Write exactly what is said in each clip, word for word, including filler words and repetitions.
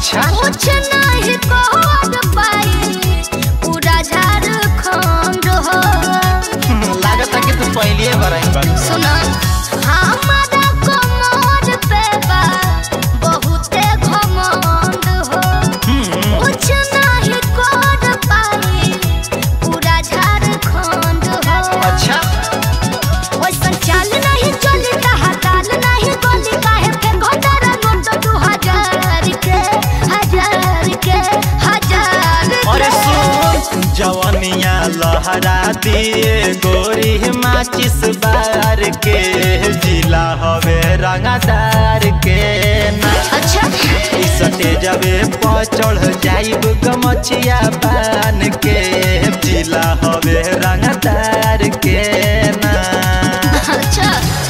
अच्छा कुछ नहीं कर पाई पूरा झारखंड हो। लागत है कि तू पहले बराई बात सुना हमारा कमर पे बा बहुते घमंड हो। कुछ नहीं कर पाई पूरा झारखंड हो। अच्छा वैसा चाल नहीं चली कहा ताल नहीं बोली काहे फेंको तारा नोट दो हजार के हजार के हजार अरे सुन जवानिया लहरा दिए गोरी माचिस बार के जिला हवे रंगदार के ना। अच्छा सटे जबे पर चढ़ जाइब गमछिया बान के जिला हवे रंगदार के ना। अच्छा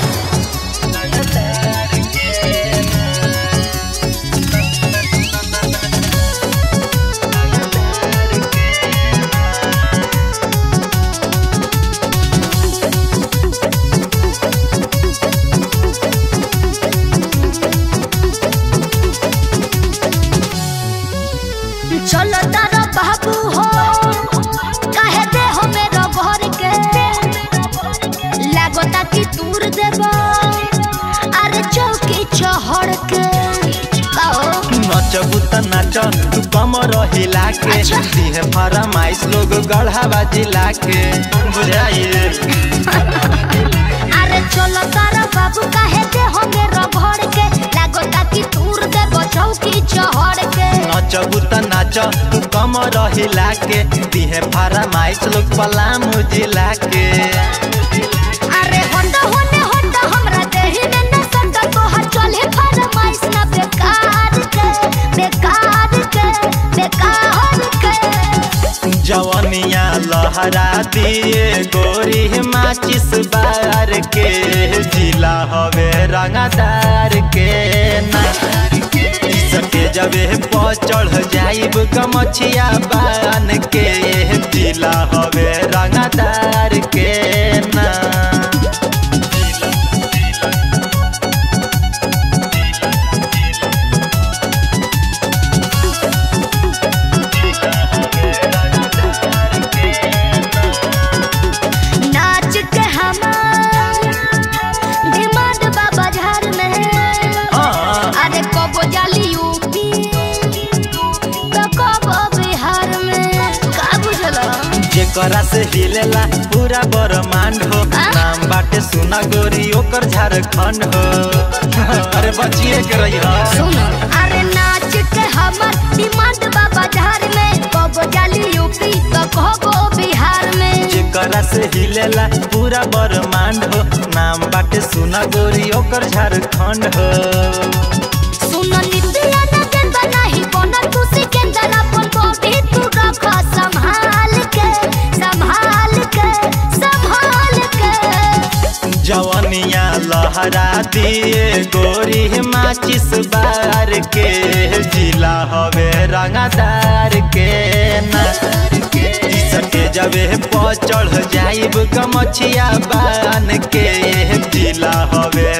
चलो तारा बाबू हो कहे दे हो मेरा घर के लागोता कि दूर देबो अरे चौकी चढ़ के नचबू त नाच तू कमर हिला के अच्छा। दिहे फरमाइश लोग गढ़ावा जिला के बुझाइए। अरे चलो तारा बाबू कहे दे हो मेरा घर के लागोता कि दूर देबो चौकी चढ़ के नचबू त नाच तू कमर हिला के दिहे फरमाइश लोग पलामू जिला के। अरे होंडा होने होंडा हमरा देही में न संता तोहर चले फरमाइश ना बेकार के बेकार के बेकार के। जवानिया लहरा दिए गोरी माचिस बार के जिला हवे रंगदार के ना। सटे जबे पर चढ़ जाइब गमछिया बान के जिला हवे रंगदार के ना। नाच के हमार डिमांड बाबा झार में हाँ अरे कबो जाली यूपी तो कबो बिहार में का बुझला। जेकरा से हिलेला पूरा ब्रह्मांड हो नाम बाटे सुना गोरी ओकर झारखंड हो। अरे बचिए के रही हो सुन अरे नाच के हमर डिमांड बाबा झार में कबो जाली यूपी तो कबो बिहार में। जेकरा से हिलेला पूरा ब्रह्मांड हो नाम बाटे सुना गोरी ओकर झारखंड हो। सुन नितिया न केंदा नहीं बना तू सिकंदर अपन बॉडी तू रख संभाल के संभाल के संभाल के। जवानिया लहरा दिए गोरी माचिस बार के जिला हवे रंगदार के ना। सटे जबे पर चढ़ जाइब गमछिया बान के जिला हवे